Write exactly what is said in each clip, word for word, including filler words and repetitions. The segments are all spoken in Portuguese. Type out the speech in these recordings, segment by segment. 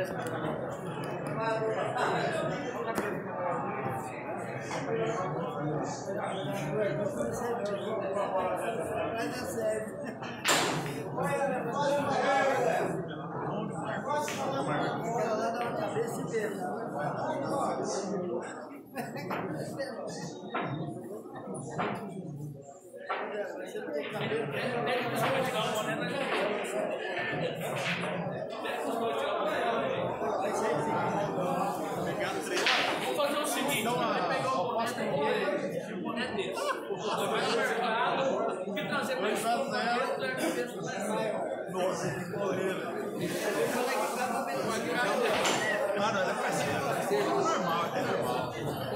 Vou fazer o seguinte, vai pegar o boné dele, o boné dele. Vai no mercado e trazer para ele. Nossa, que correram. Ah, não, é parceiro. É normal, é normal.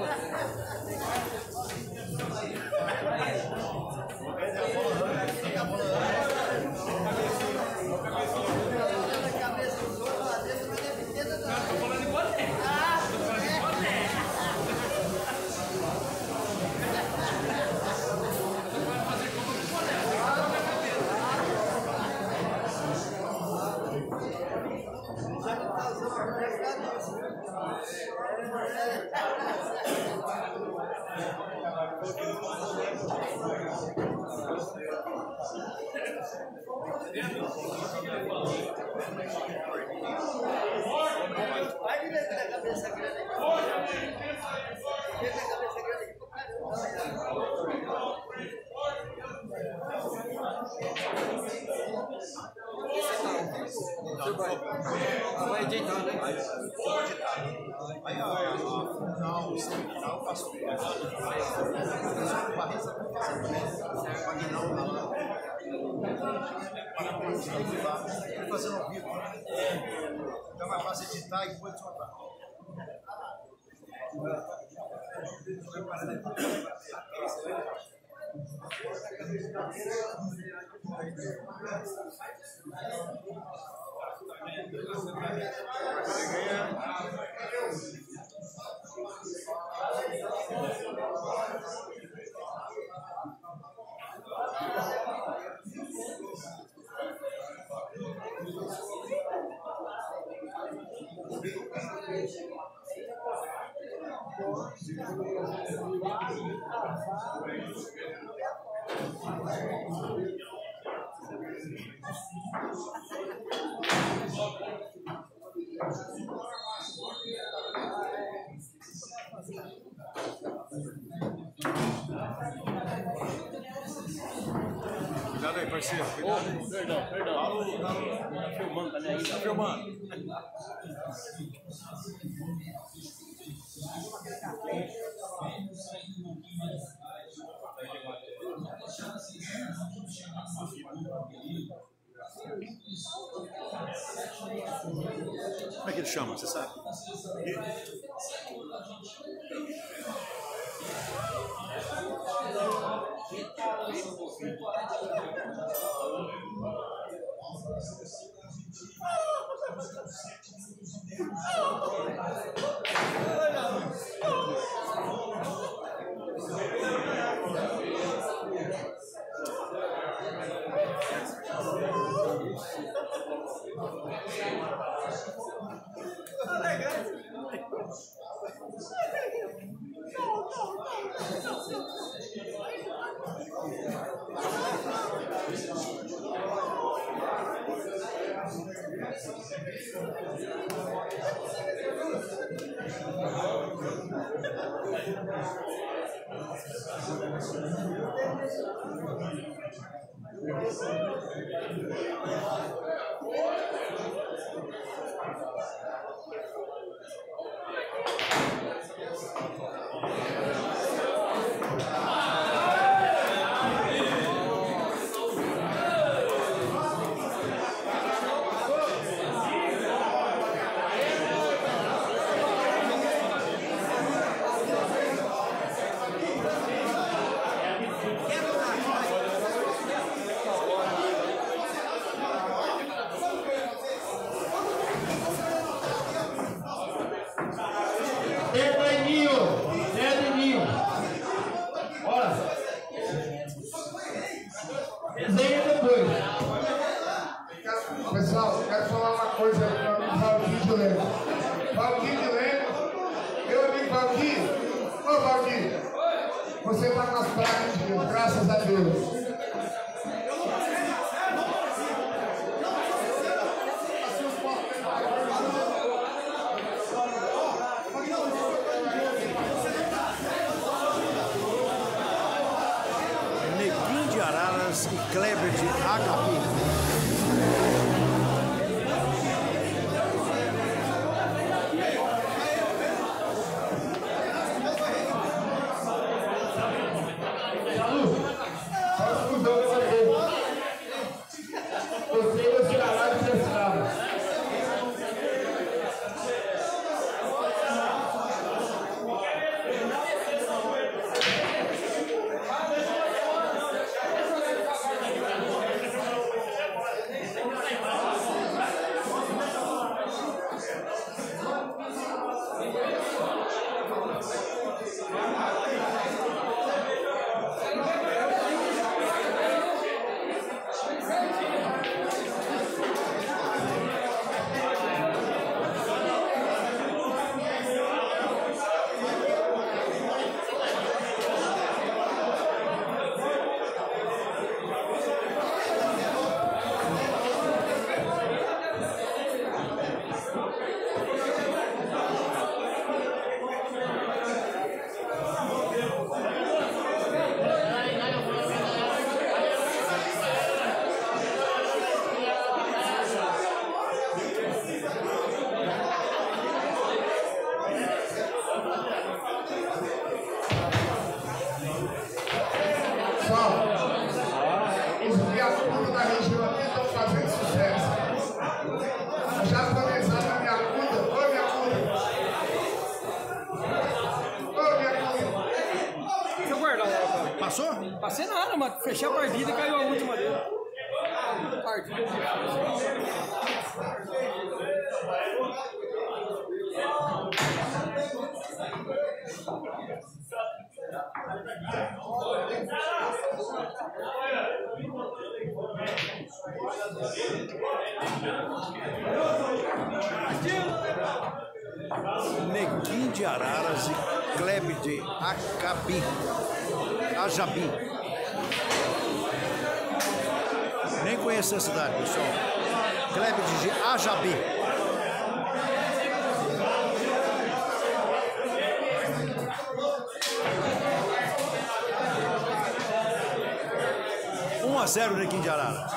Vai direito na cabeça grande aqui. Direito na cabeça grande aqui. Vai editar, né? Aí, ó, não, eu faço o Estou fazendo ao vivo. Então vai fazer editar e depois soltar. Cuidado aí, parceiro. Cuidado aí. Oh, perdão, perdão. Tá filmando também ainda. Tá filmando. Como é que ele chama, você sabe? do Leme. Valdir de Leme, meu amigo Valdir. Ô Valdir, você está nas pragas de Deus, graças a Deus. Neguinho de Araras e Kleber de Agapi. Você vai tirar lá de Piracicaba. Os viadutos da região aqui estão fazendo sucesso. Já atualizaram a minha conta. Ô, minha conta. Ô, minha conta. Deixa eu guardar lá. Passou? Passei nada, mas fechei a partida e caiu a última dele. Partida Neguinho de Araras e Kleber de Agapi. Ajabi. Nem conheço a cidade, pessoal. Kleber de Ajabi. um a zero Neguinho de Araras.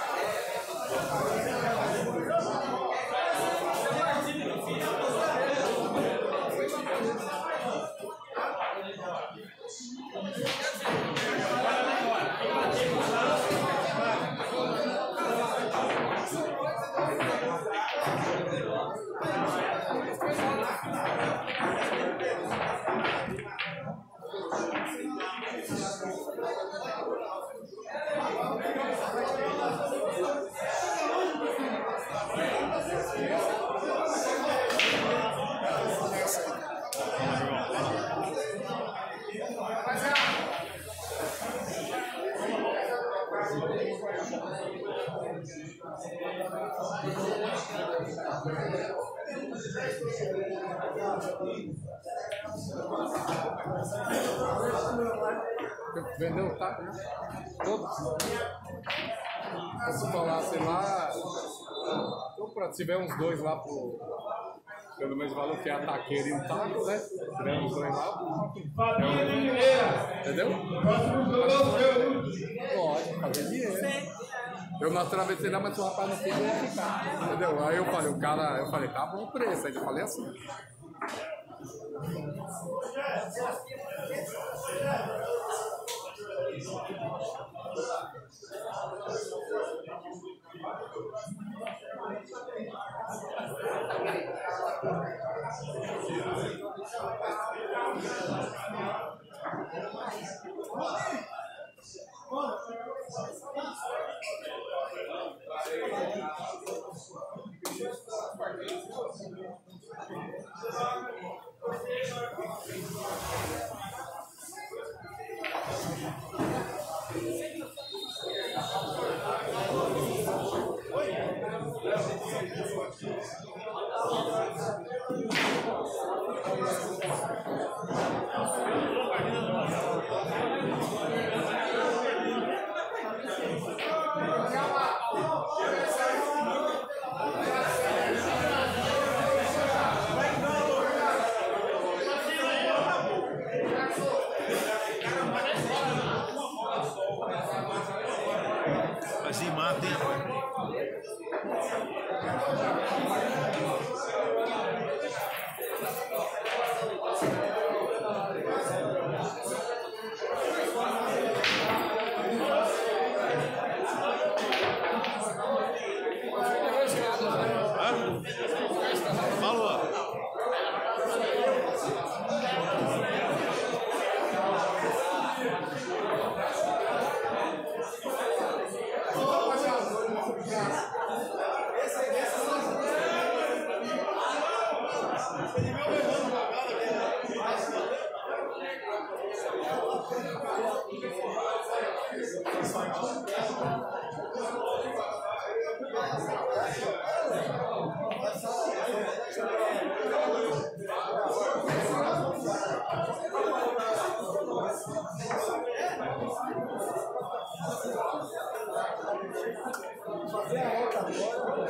Vendeu o taco, né? Todos. Se falasse lá, então, se tiver uns dois lá pro, pelo mesmo valor que é a taqueira e um taco, né? Se tiver uns dois lá, é, entendeu? Pode, fazer dinheiro. Eu não atravessei lá, mas o rapaz não queria ficar, entendeu? Aí eu falei, o cara, eu falei, tá bom o preço, aí eu falei assim. Oi. Fazer a volta agora.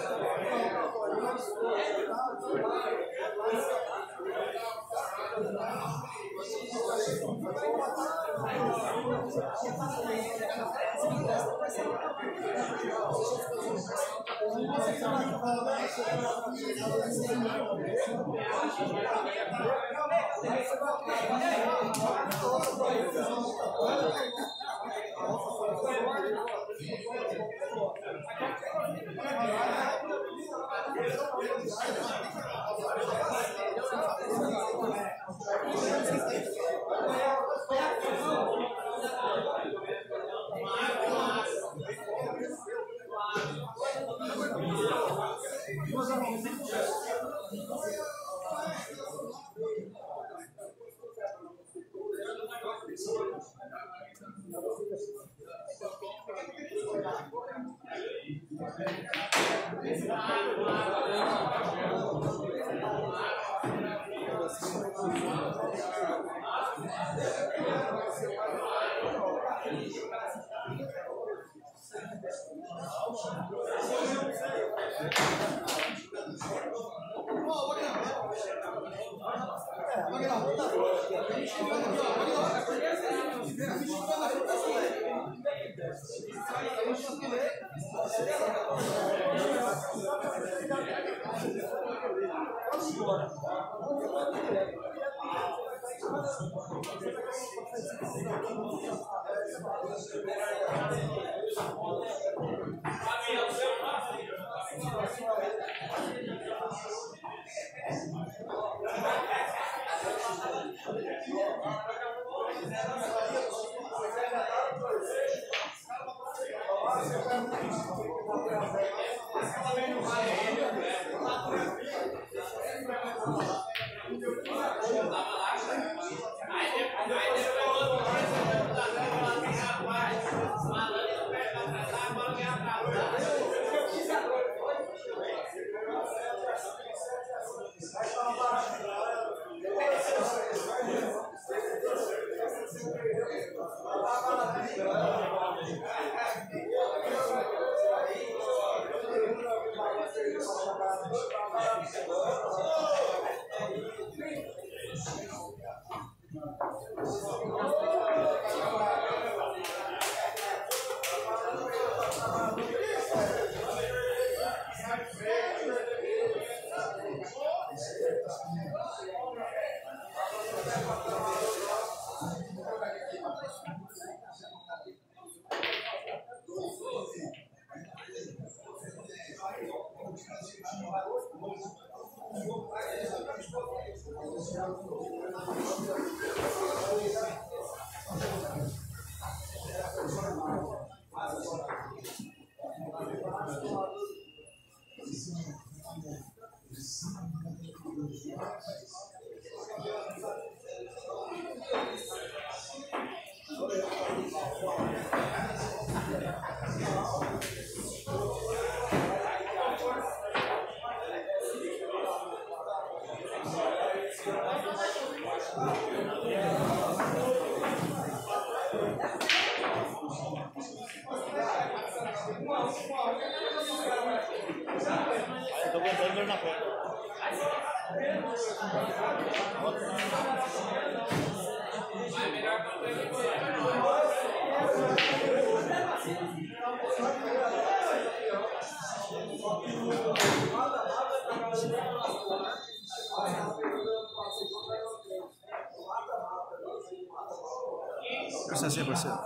Presta assim, parceiro.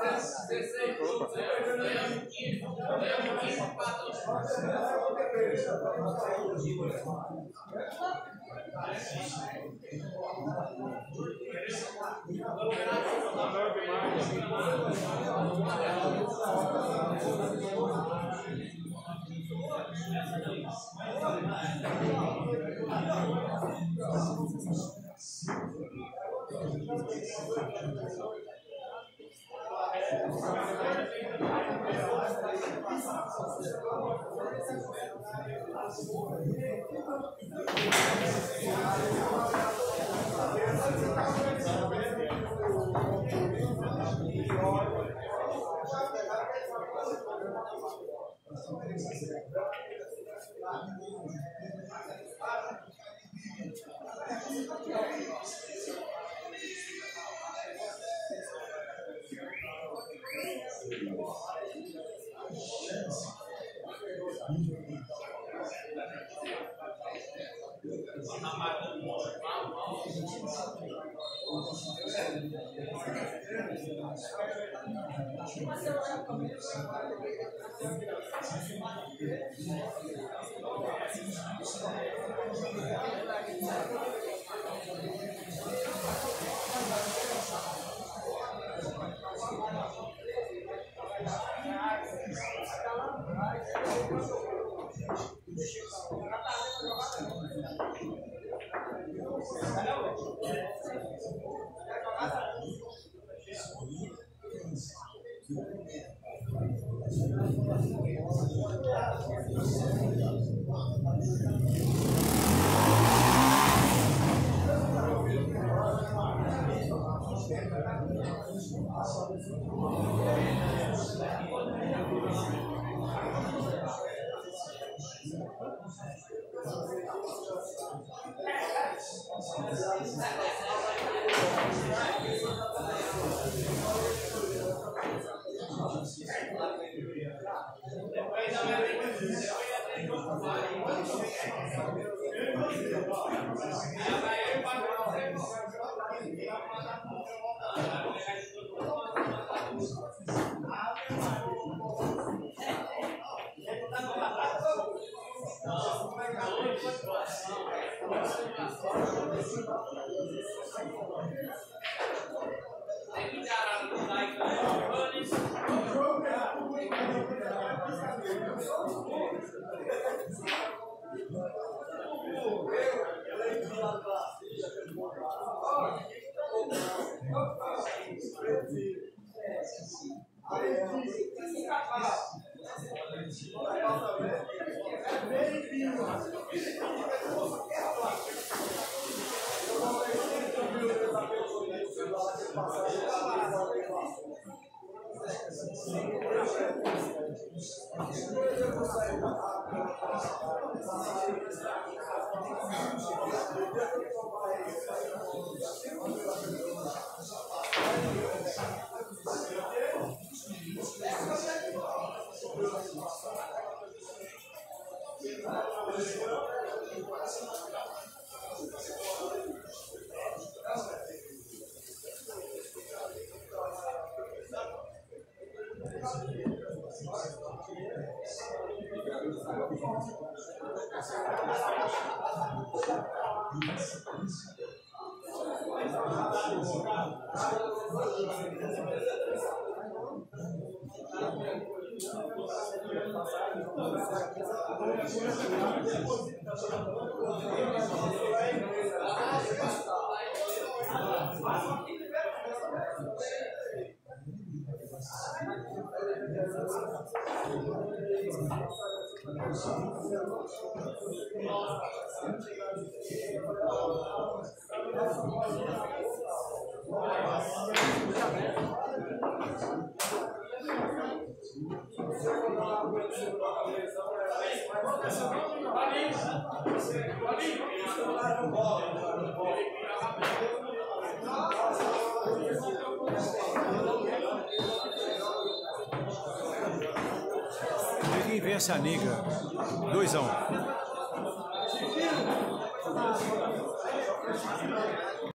Neguinho vence a Negra, dois a um.